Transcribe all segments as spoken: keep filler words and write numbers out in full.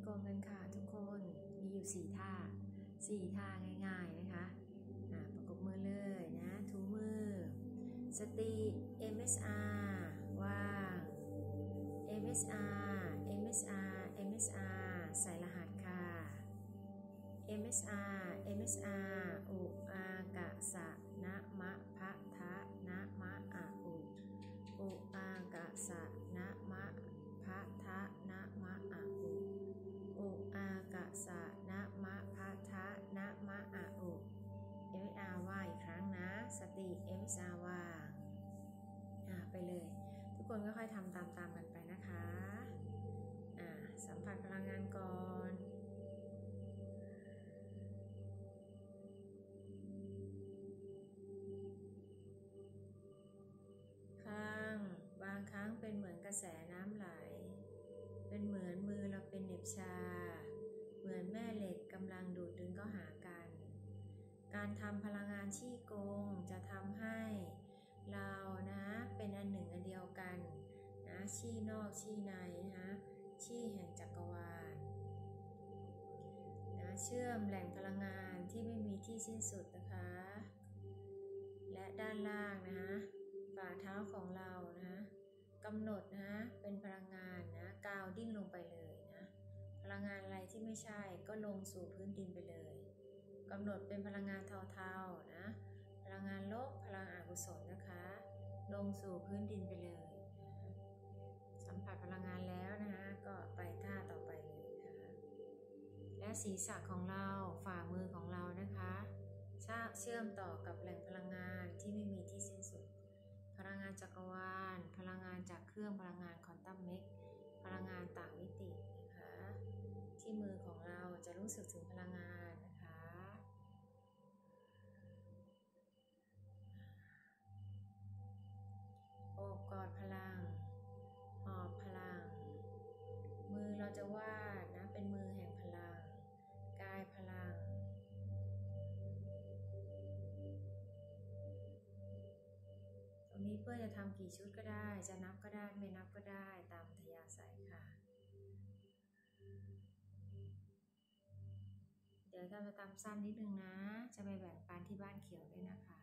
กงกันค่ะทุกคนมีอยู่สี่ท่าสี่ท่าง่ายๆนะคะประกบมือเลยนะถูมือสติ เอ็ม เอส อาร์ วาง เอ็ม เอส อาร์ เอ็ม เอส อาร์ เอ็ม เอส อาร์ ใส่รหัสค่ะ เอ็ม เอส อาร์ เอ็ม เอส อาร์ อุอากะสะนะมะพะทะนะมะอะอุอุอากะสะนะมะพะทะนะมะอะอุอุอากะสะนะมะพะทะนะมะอะอุ เอ็ม เอส อาร์ ว่าอีกครั้งนะสติ เอ็ม เอส อาร์ ว่างอ่าไปเลยทุกคนก็ค่อยทำตามๆกันไปนะคะอ่าสัมผัสพลังงานก่อนครั้งบางครั้งเป็นเหมือนกระแสน้ำไหลเป็นเหมือนมือเราเป็นเหน็บชาเหมือนแม่เหล็กกำลังดูดดึงเข้าหากันการทำพลังงานชี่กงจะทำให้เรานะเป็นอันหนึ่งอันเดียวกันนะชี่นอกชี่ในนะชี่แห่งจักรวาลนะเชื่อมแหล่งพลังงานที่ไม่มีที่สิ้นสุดนะคะและด้านล่างนะฝ่าเท้าของเรานะกำหนดนะเป็นพลังงานนะกาวดิ้งลงไปเลยนะพลังงานอะไรที่ไม่ใช่ก็ลงสู่พื้นดินไปเลยกำหนดเป็นพลังงานเทาๆนะพลังงานลบพลังอกุศลนะคะลงสู่พื้นดินไปเลยนะสัมผัสพลังงานแล้วนะคะก็ไปท่าต่อไปเลยนะคะและศีรษะของเราฝ่ามือของเรานะคะเชื่อมต่อกับแหล่งพลังงานที่ไม่มีที่สิ้นสุดพลังงานจักรวาลพลังงานจากเครื่องพลังงานควอนตัมเมกพลังงานต่างมิตินะคะที่มือของเราจะรู้สึกถึงพลังงานนะคะโอบกอดพลังหอบพลังมือเราจะวาดนะเป็นมือแห่งพลังกายพลังตรงนี้เพื่อจะทำกี่ชุดก็ได้จะนับก็ได้ไม่นับก็ได้ตามอัธยาศัยค่ะเดี๋ยวเราจะทำสั้นนิดนึงนะจะไปแบ่งปันที่บ้านเขียวด้วยนะคะ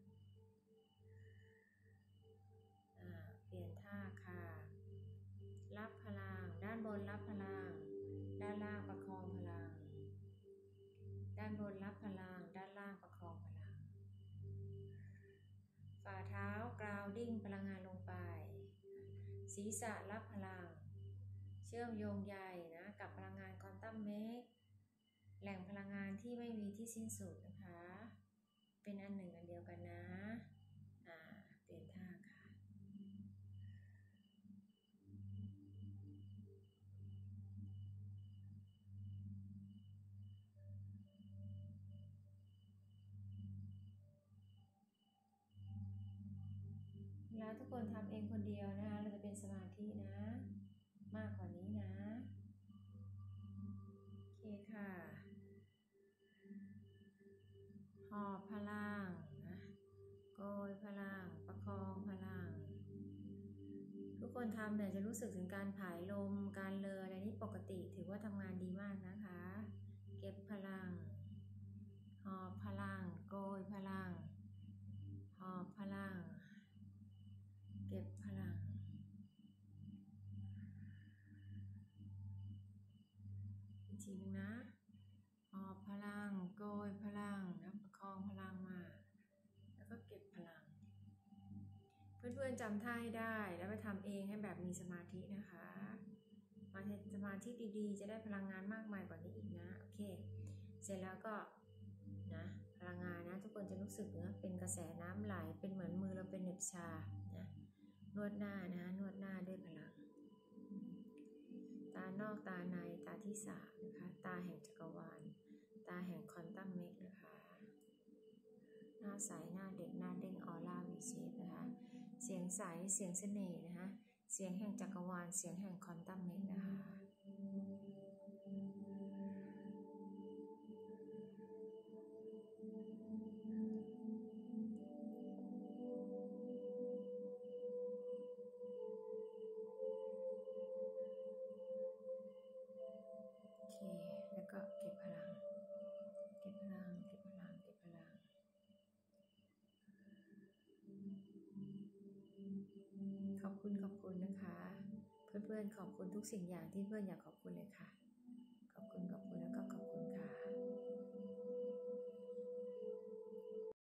เปลี่ยนท่าค่ะรับพลังด้านบนรับพลังด้านล่างประคองพลังด้านบนรับพลังด้านล่างประคองพลังฝ่าเท้ากราวดิ้งพลังงานลงไปศีรษะรับพลังเชื่อมโยงใยนะกับพลังงานควอนตัมเมกแหล่งพลังงานที่ไม่มีที่สิ้นสุดนะคะเป็นอันหนึ่งอันเดียวกันนะอ่าเปลี่ยนท่าค่ะแล้วทุกคนทำเองคนเดียวนะคะเราจะเป็นสมาธินะมากกว่านี้นะโอเคค่ะหอบพลังนะโกยพลังประคองพลังทุกคนทำเนี่ยจะรู้สึกถึงการผายลมการเลออะไรนี่ปกติถือว่าทำงานดีมากนะคะเก็บพลังหอบพลังโกยพลังหอบพลังเก็บพลังอีกทีนึงนะหอบพลังโกยพลังนะประคองพลังมาแล้วก็เก็บพลังเพื่อนๆจำท่าให้ได้แล้วไปทำเองให้แบบมีสมาธินะคะมาเห็นสมาธิดีๆจะได้พลังงานมากมายกว่านี้อีกนะโอเคเสร็จแล้วก็นะพลังงานนะทุกคนจะรู้สึกนะเป็นกระแสน้ำไหลเป็นเหมือนมือเราเป็นเหน็บชานะนวดหน้านะนวดหน้าด้วยพลังตานอกตาในตาที่สามนะคะตาแห่งจักรวาลตาแห่งควอนตัมเมกนะคะหน้าใสหน้าเด็กหน้าเด้งออร่าวิเศษนะคะเสียงใสเสียงเสน่ห์นะคะเสียงแห่งจักรวาลเสียงแห่งควอนตัมเมกนะคะคุณขอบคุณนะคะ เพื่อนๆขอบคุณทุกสิ่งอย่างที่เพื่อนอยากขอบคุณเลยค่ะ